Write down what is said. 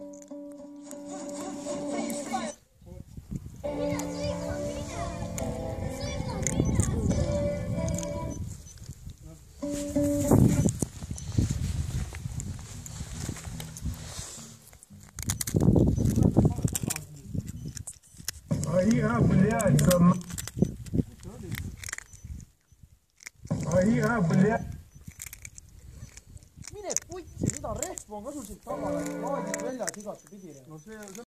Mine putsi, mida rehv on ka sul siit tagala, laadid väljas igatepidi.